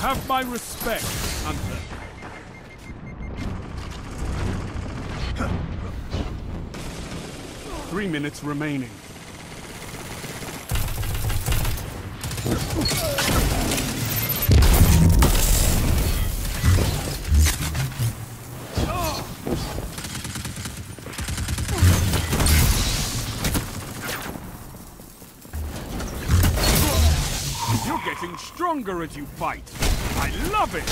Have my respect, Hunter. Three minutes remaining. You're getting stronger as you fight. I love it!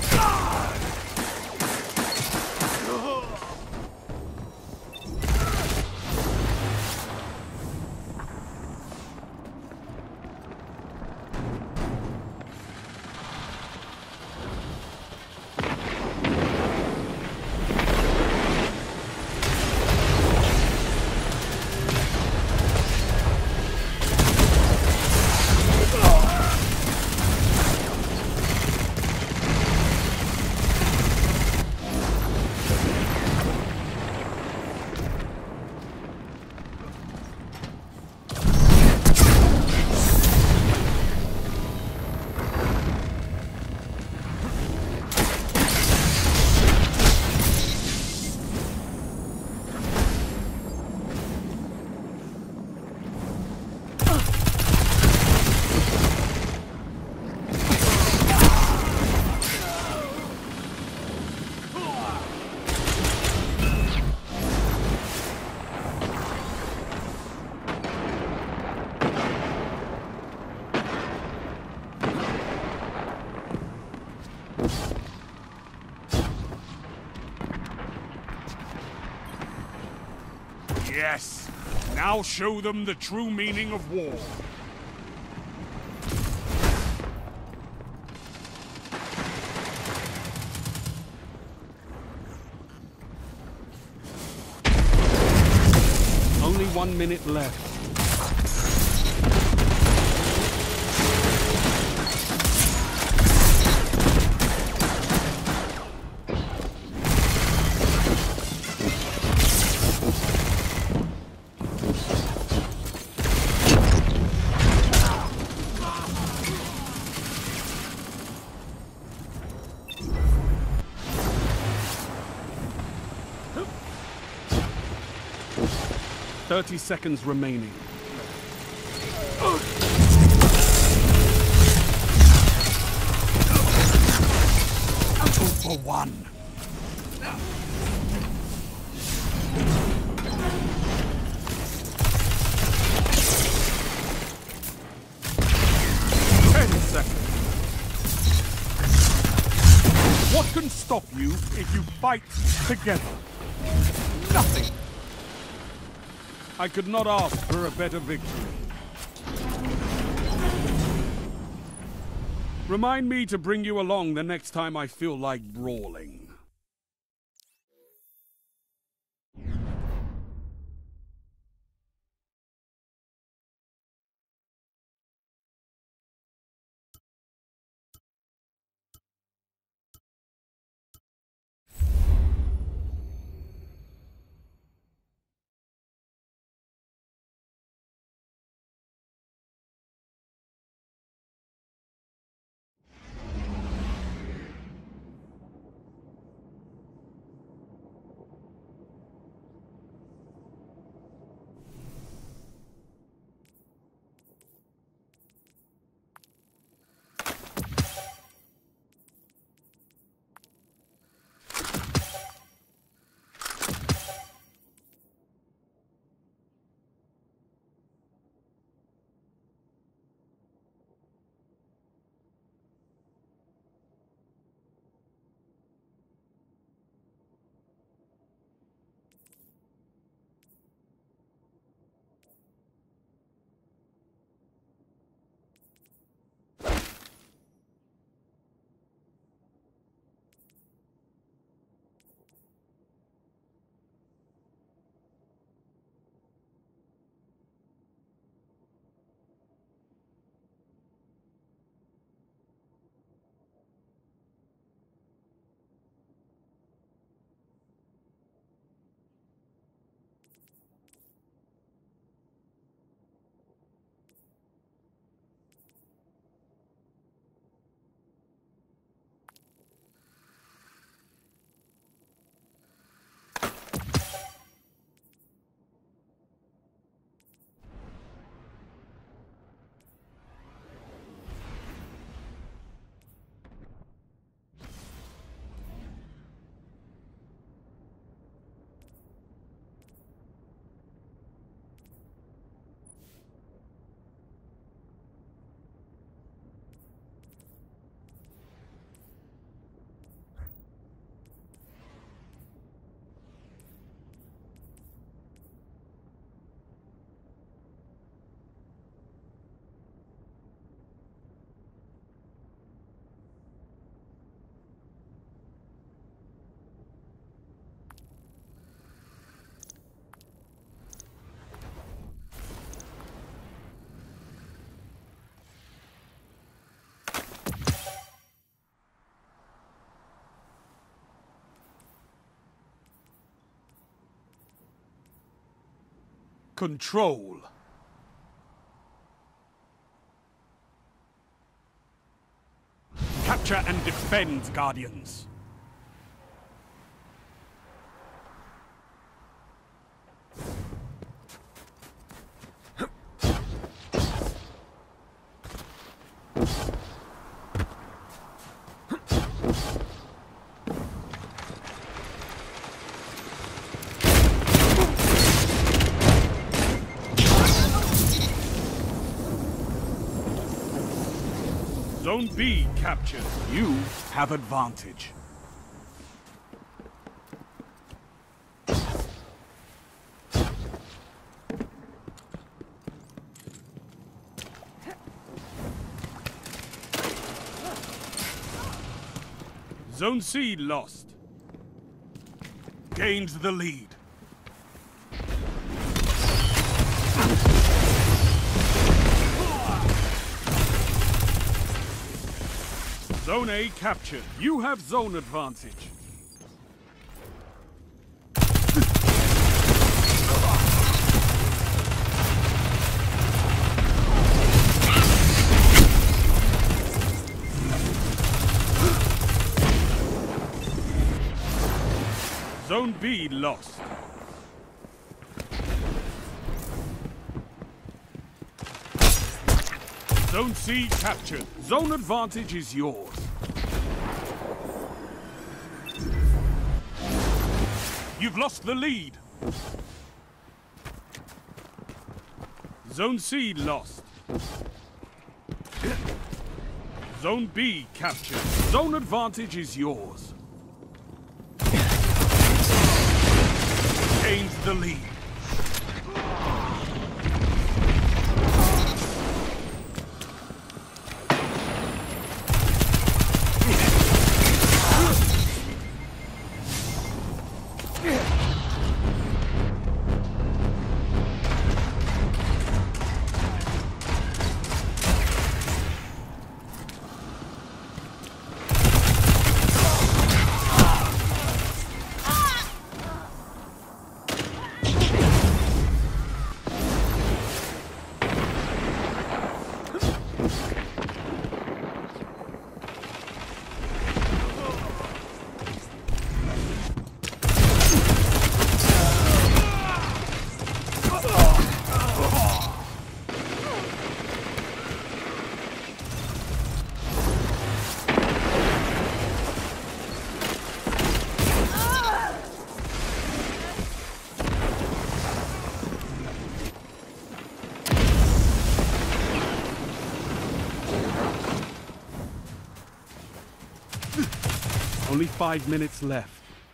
Yes! Now show them the true meaning of war. Only 1 minute left. Thirty seconds remaining. Two for one. What can stop you if you fight together? Nothing. I could not ask for a better victory. Remind me to bring you along the next time I feel like brawling. Control. Capture and defend, Guardians. Zone B captured. You have advantage. Zone C lost. Gained the lead. Zone A captured. You have zone advantage. Zone B lost. Zone C captured. Zone advantage is yours. You've lost the lead. Zone C lost. Zone B captured. Zone advantage is yours. Gains the lead. Only 5 minutes left.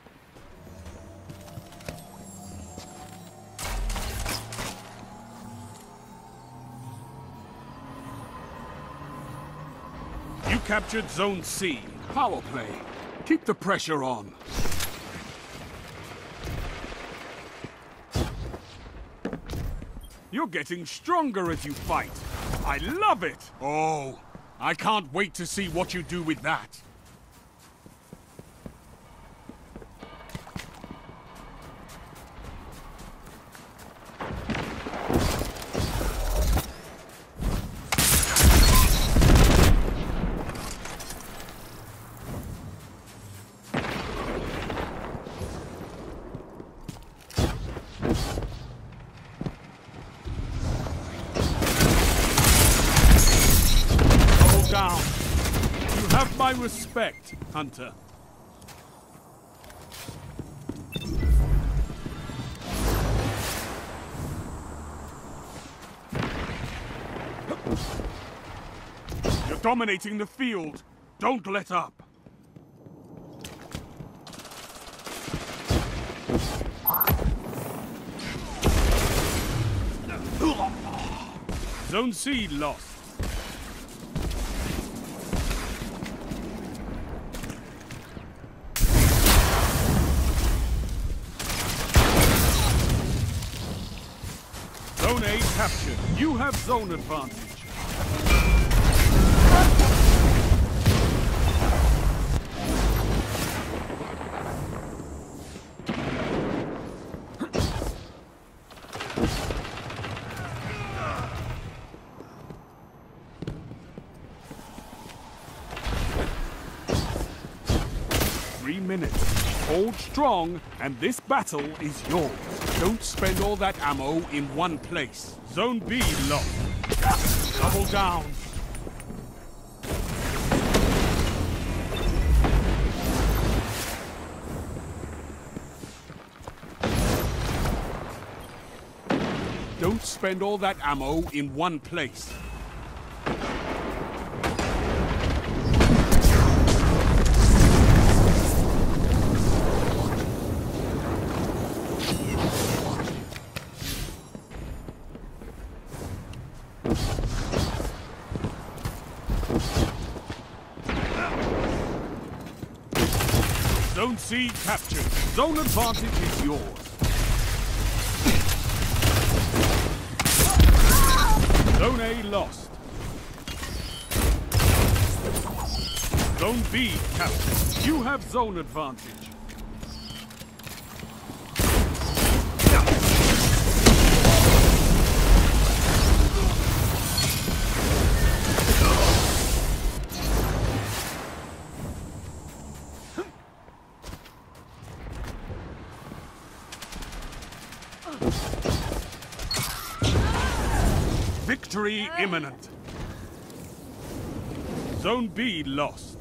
You captured Zone C. Power play. Keep the pressure on. You're getting stronger as you fight. I love it! Oh, I can't wait to see what you do with that. Down. You have my respect, Hunter. You're dominating the field. Don't let up. Zone C lost. Zone A captured. You have zone advantage. 3 minutes. Hold strong, and this battle is yours. Don't spend all that ammo in one place. Zone B lost. Double down. Don't spend all that ammo in one place. Zone C captured. Zone advantage is yours. Zone A lost. Zone B captured. You have zone advantage. Victory imminent. Zone B lost.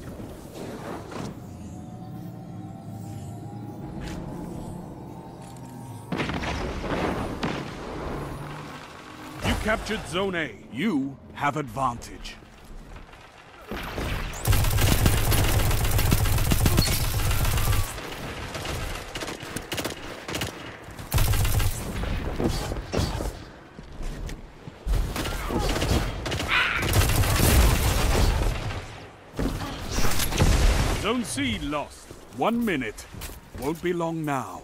You captured Zone A. You have advantage. Zone C lost. 1 minute. Won't be long now.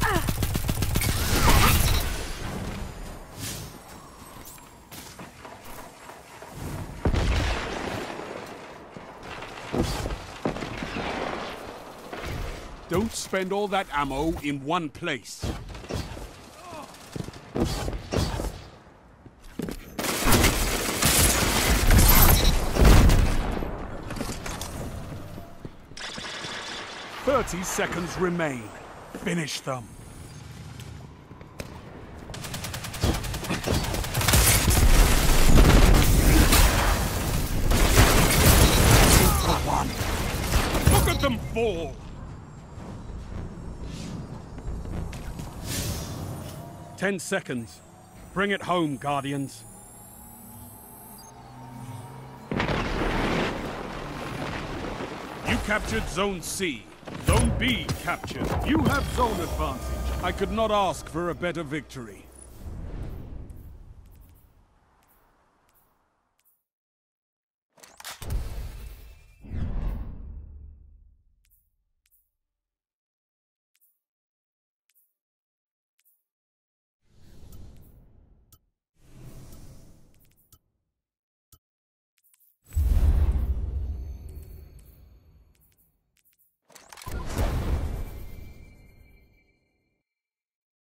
Don't spend all that ammo in one place. "30 seconds remain. Finish them." For one. Look at them fall! 10 seconds. Bring it home, Guardians. You captured Zone C. Zone B captured. You have zone advantage. I could not ask for a better victory.